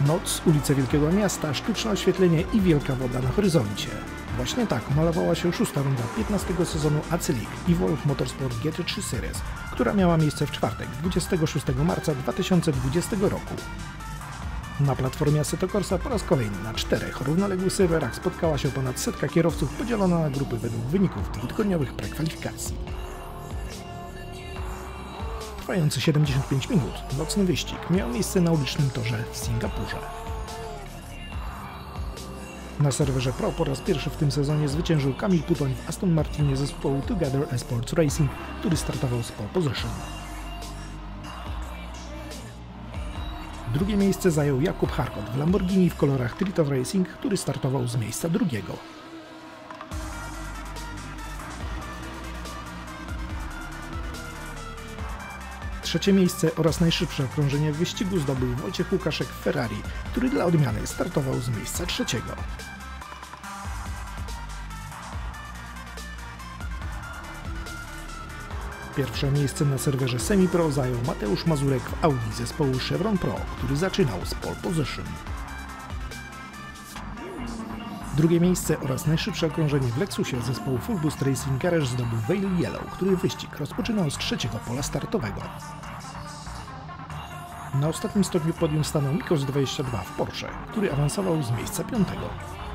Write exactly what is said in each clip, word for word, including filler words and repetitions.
Noc, ulice Wielkiego Miasta, sztuczne oświetlenie i wielka woda na horyzoncie. Właśnie tak malowała się szósta runda piętnastego sezonu A C League Evolve Motorsport G T trzy Series, która miała miejsce w czwartek, dwudziestego szóstego marca dwa tysiące dwudziestego roku. Na platformie Assetto Corsa po raz kolejny na czterech równoległych serwerach spotkała się ponad setka kierowców podzielona na grupy według wyników dwutygodniowych prekwalifikacji. Trwający siedemdziesiąt pięć minut, nocny wyścig miał miejsce na ulicznym torze w Singapurze. Na serwerze Pro po raz pierwszy w tym sezonie zwyciężył Kamil Putoń w Aston Martinie zespołu Together Esports Racing, który startował z pole position. Drugie miejsce zajął Jakub Harkot w Lamborghini w kolorach Tritow Racing, który startował z miejsca drugiego. Trzecie miejsce oraz najszybsze okrążenie w wyścigu zdobył Wojciech Łukaszek w Ferrari, który dla odmiany startował z miejsca trzeciego. Pierwsze miejsce na serwerze Semi-Pro zajął Mateusz Mazurek w Audi zespołu Chevron Pro, który zaczynał z pole position. Drugie miejsce oraz najszybsze okrążenie w Lexusie zespołu Full Boost Racing Garage zdobył Vale Yellow, który wyścig rozpoczynał z trzeciego pola startowego. Na ostatnim stopniu podium stanął Mikos dwadzieścia dwa w Porsche, który awansował z miejsca piątego.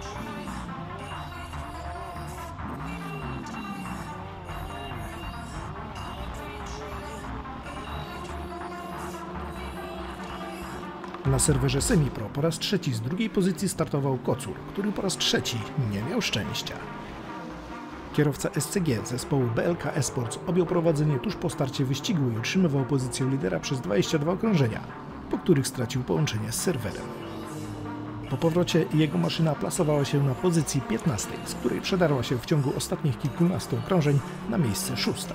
Na serwerze Semi-Pro po raz trzeci z drugiej pozycji startował Kocur, który po raz trzeci nie miał szczęścia. Kierowca S C G zespołu B L K Esports objął prowadzenie tuż po starcie wyścigu i utrzymywał pozycję lidera przez dwadzieścia dwa okrążenia, po których stracił połączenie z serwerem. Po powrocie jego maszyna plasowała się na pozycji piętnastej, z której przedarła się w ciągu ostatnich kilkunastu okrążeń na miejsce szóste.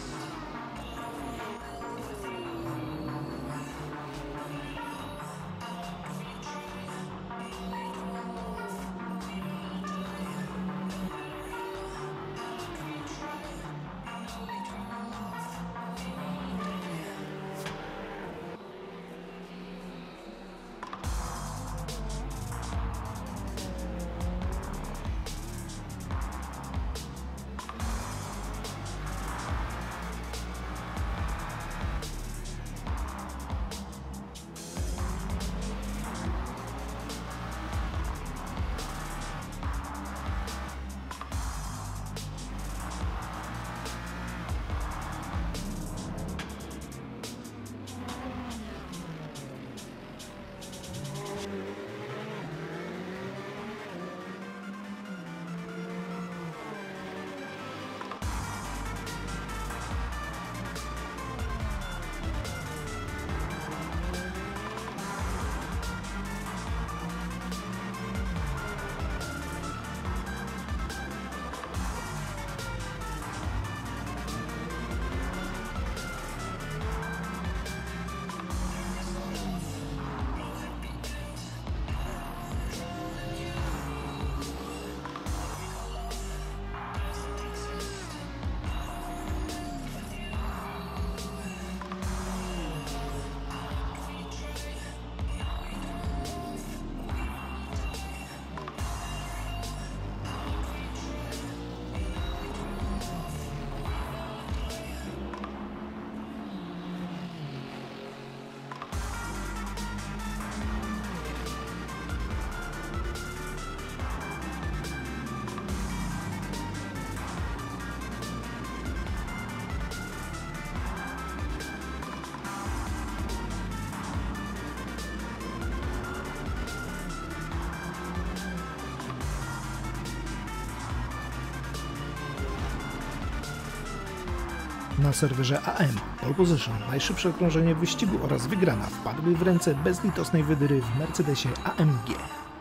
Na serwerze A M pole position, najszybsze okrążenie wyścigu oraz wygrana wpadły w ręce bezlitosnej wydyry w Mercedesie A M G.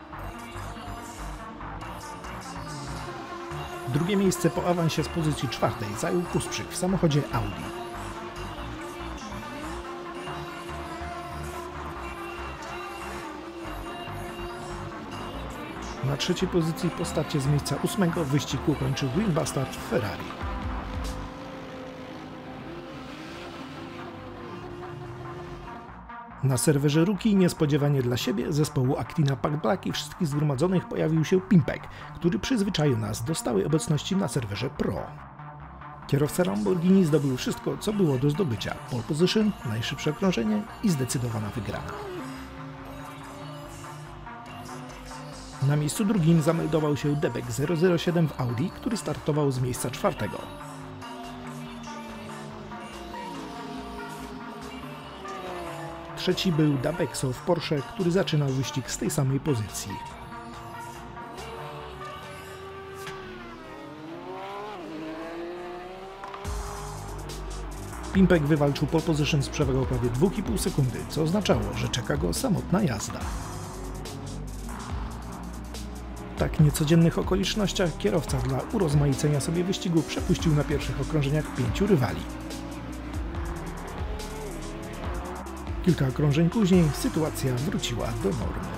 Drugie miejsce po awansie z pozycji czwartej zajął Kusprzyk w samochodzie Audi. Na trzeciej pozycji po starcie z miejsca ósmego wyścig ukończył Green Bastard w Ferrari. Na serwerze Rookie niespodziewanie dla siebie, zespołu Actina Pack Black i wszystkich zgromadzonych pojawił się Pimpek, który przyzwyczaił nas do stałej obecności na serwerze Pro. Kierowca Lamborghini zdobył wszystko, co było do zdobycia: pole position, najszybsze okrążenie i zdecydowana wygrana. Na miejscu drugim zameldował się Debek zero zero siedem w Audi, który startował z miejsca czwartego. Trzeci był Dabexo w Porsche, który zaczynał wyścig z tej samej pozycji. Pimpek wywalczył pole position z przewagą prawie dwa i pół sekundy, co oznaczało, że czeka go samotna jazda. W tak niecodziennych okolicznościach kierowca dla urozmaicenia sobie wyścigu przepuścił na pierwszych okrążeniach pięciu rywali. Kilka okrążeń później sytuacja wróciła do normy.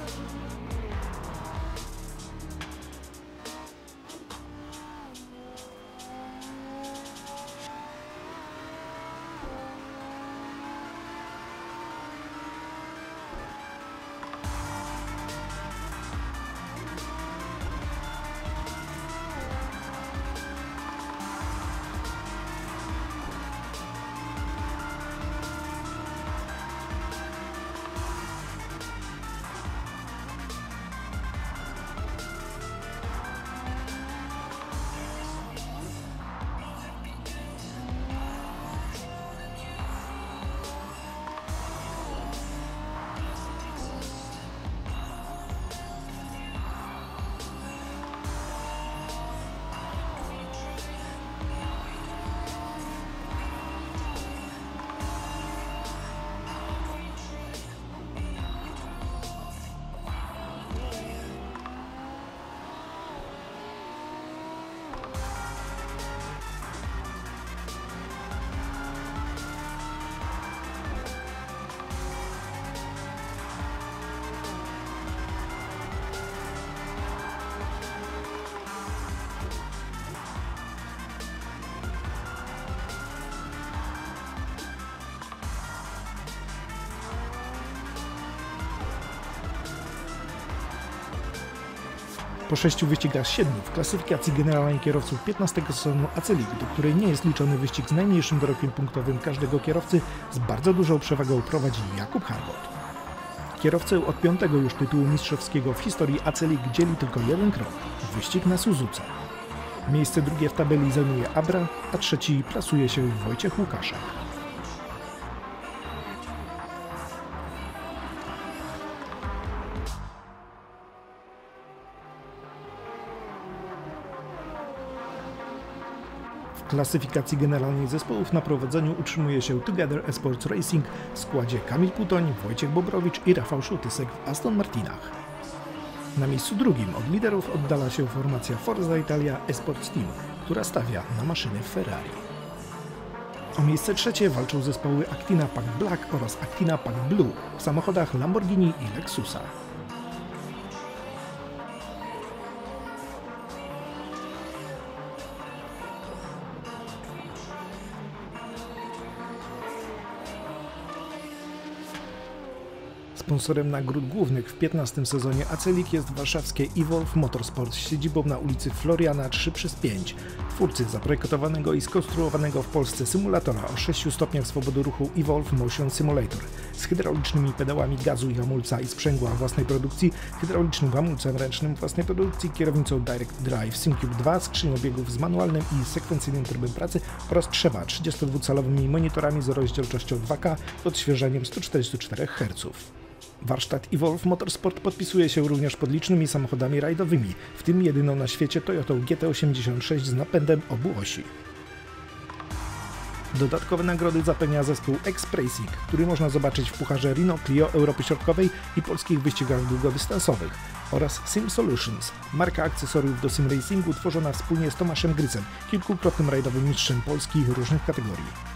Po sześciu wyścigach z siedmiu w klasyfikacji generalnej kierowców piętnastego sezonu A C League, do której nie jest liczony wyścig z najmniejszym dorobkiem punktowym każdego kierowcy, z bardzo dużą przewagą prowadzi Jakub Harbot. Kierowcę od piątego już tytułu mistrzowskiego w historii A C League dzieli tylko jeden krok – wyścig na Suzuce. Miejsce drugie w tabeli zajmuje Abra, a trzeci plasuje się Wojciech Łukaszek. W klasyfikacji generalnej zespołów na prowadzeniu utrzymuje się Together Esports Racing w składzie Kamil Putoń, Wojciech Bobrowicz i Rafał Szultysek w Aston Martinach. Na miejscu drugim od liderów oddala się formacja Forza Italia Esports Team, która stawia na maszyny Ferrari. O miejsce trzecie walczą zespoły Actina Pack Black oraz Actina Pack Blue w samochodach Lamborghini i Lexusa. Sponsorem nagród głównych w piętnastym sezonie A C League jest warszawskie Evolve Motorsport z siedzibą na ulicy Floriana trzy przez pięć, twórcy zaprojektowanego i skonstruowanego w Polsce symulatora o sześciu stopniach swobody ruchu Evolve Motion Simulator z hydraulicznymi pedałami gazu i hamulca i sprzęgła własnej produkcji, hydraulicznym hamulcem ręcznym własnej produkcji, kierownicą Direct Drive SimCube dwa, skrzynią biegów z manualnym i sekwencyjnym trybem pracy oraz trzema trzydziestodwucalowymi monitorami z rozdzielczością dwa K z odświeżaniem sto czterdzieści cztery herców. Warsztat Evolve Motorsport podpisuje się również pod licznymi samochodami rajdowymi, w tym jedyną na świecie Toyotą G T osiemdziesiąt sześć z napędem obu osi. Dodatkowe nagrody zapewnia zespół X-Racing, który można zobaczyć w pucharze Renault Clio Europy Środkowej i polskich wyścigach długodystansowych, oraz Sim Solutions, marka akcesoriów do sim racingu tworzona wspólnie z Tomaszem Grycem, kilkukrotnym rajdowym mistrzem Polski różnych kategorii.